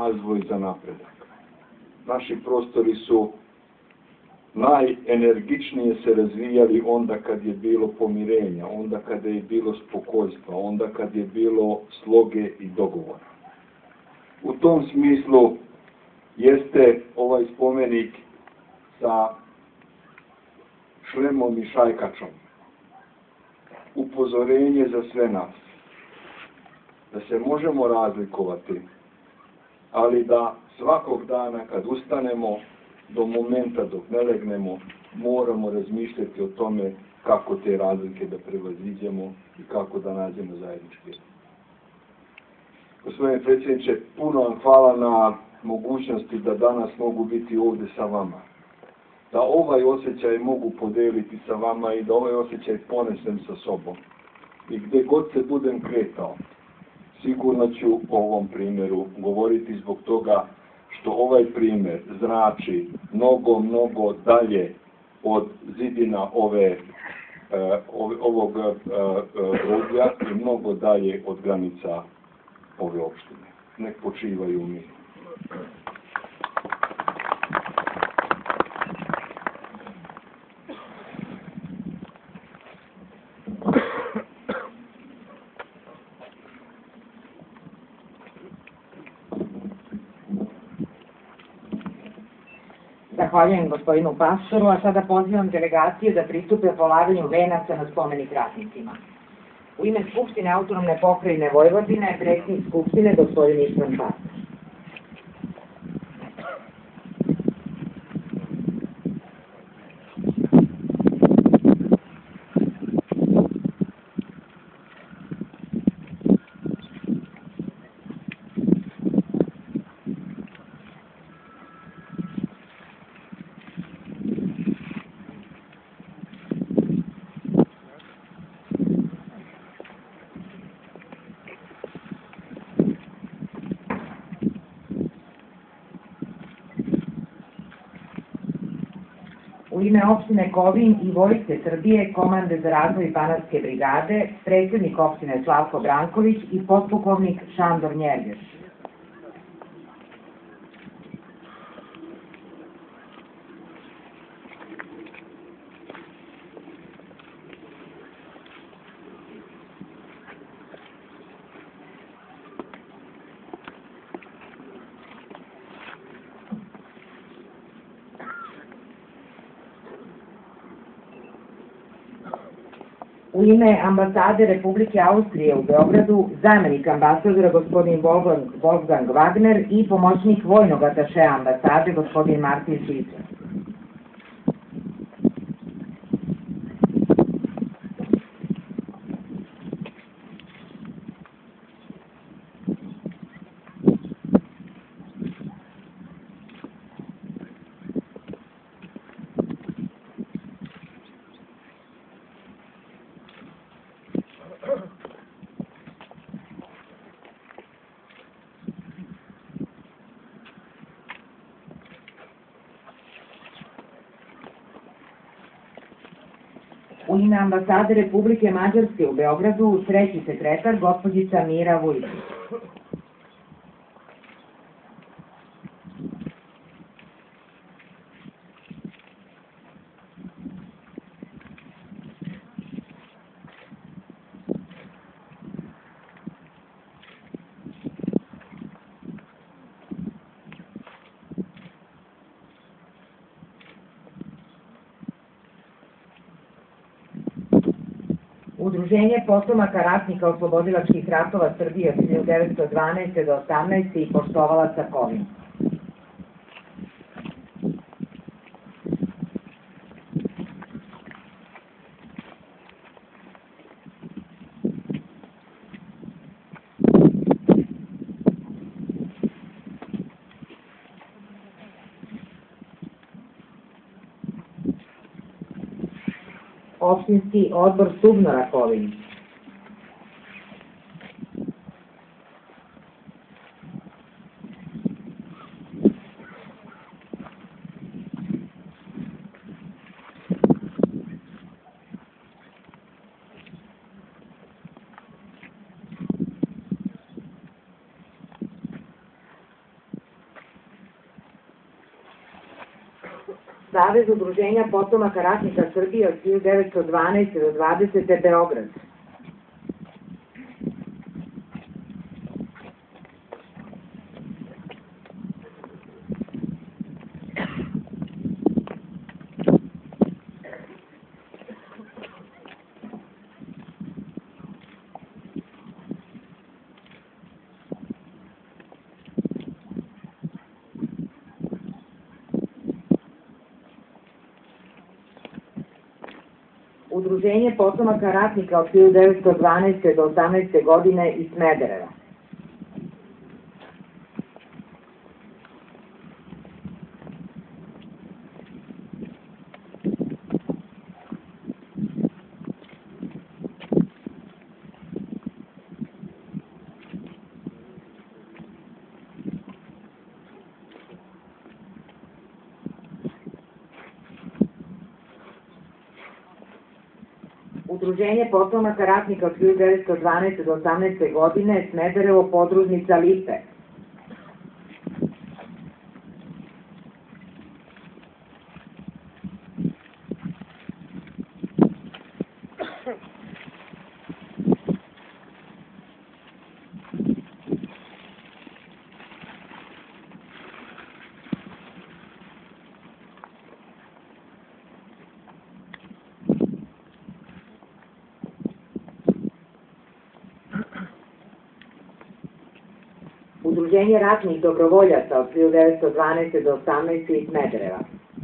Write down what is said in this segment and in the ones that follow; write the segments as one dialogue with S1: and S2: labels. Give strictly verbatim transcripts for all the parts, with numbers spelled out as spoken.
S1: razvoj, za napredak. Naši prostori su najenergičnije se razvijali onda kad je bilo pomirenja, onda kada je bilo spokojstva, onda kad je bilo sloge i dogovora. U tom smislu jeste ovaj spomenik sa šlemom i šajkačom upozorenje za sve nas, da se možemo razlikovati, ali da svakog dana kad ustanemo, do momenta dok ne legnemo, moramo razmišljati o tome kako te razlike da prevaziđemo i kako da nađemo zajednički. Gospodine predsjedniče, puno vam hvala na mogućnosti da danas mogu biti ovdje sa vama. Da ovaj osjećaj mogu podeliti sa vama i da ovaj osjećaj ponesem sa sobom. I gdje god se budem kretao, sigurno ću o ovom primjeru govoriti zbog toga što ovaj primjer znači mnogo, mnogo dalje od zidina ove, uh, ovog groblja uh, i mnogo dalje od granica ove opštine. Nek počivaju mi.
S2: Zahvaljujem gospodinu pastoru, a sada pozivam delegaciju da pristupe polaganju venaca na spomenik ratnicima. U ime Skupštine autonomne pokrajine Vojvodine, predsjednik Skupštine gospodin Istvan Pastor. U ime opštine Kovin i Vojske Srbije, Komande za razvoj Banatske brigade, predsjednik opštine Slavko Branković i potpukovnik Šandor Njergeš. U ime ambasade Republike Austrije u Beogradu, zamjenik ambasadora gospodin Wolfgang Wagner i pomoćnik vojnog atašeja ambasade gospodin Martin Šicer. U ime ambasade Republike Mađarske u Beogradu, treći sekretar, gospođica Mira Vujčić. Udruženje potomaka ratnika oslobodilačkih ratova Srbije od hiljadu devetsto dvanaeste. do osamnaeste. i poštovalaca Kovina. Opštinski odbor Subnora Kovin. Savez udruženja potomaka ratnika Srbije od hiljadu devetsto dvanaeste do dvadesete. Beograd. Udruženje potomaka ratnika od hiljadu devetsto dvanaeste. do osamnaeste. godine iz Smedereva. Udruženje potomaka ratnika od hiljadu devetsto dvanaeste. do osamnaeste. godine, Smederevo, podružnica Lipe. Udruženje ratnih dobrovoljaca od hiljadu devetsto dvanaeste. do osamnaeste. iz Smedereva.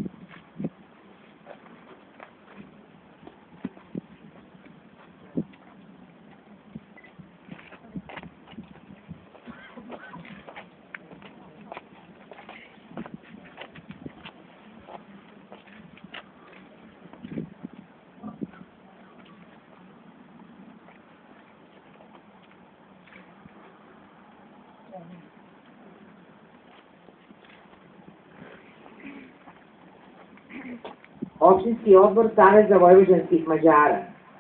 S2: Opštinski odbor Saveza vojvođanskih Mađara.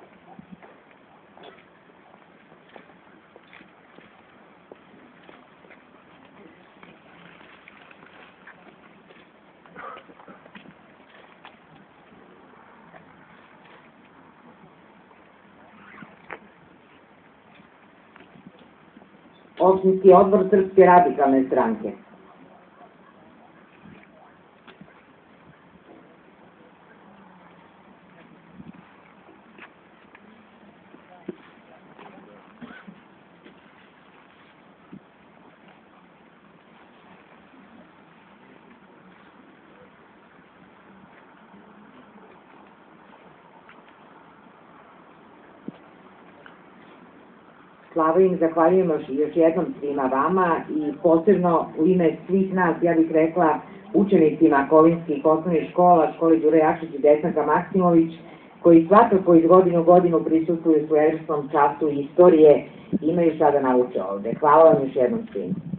S2: Opštinski odbor Srpske radikalne stranke. Slava im, zahvaljujem još jednom svima vama i posebno u ime svih nas, ja bih rekla, učenicima kovinskih osnovnih škola, škole Đure Jakšić i Desanka Maksimović, koji svakako iz godine u godinu prisustvuju svojevrsnom času istorije, imaju šta da nauče ovde. Hvala vam još jednom svima.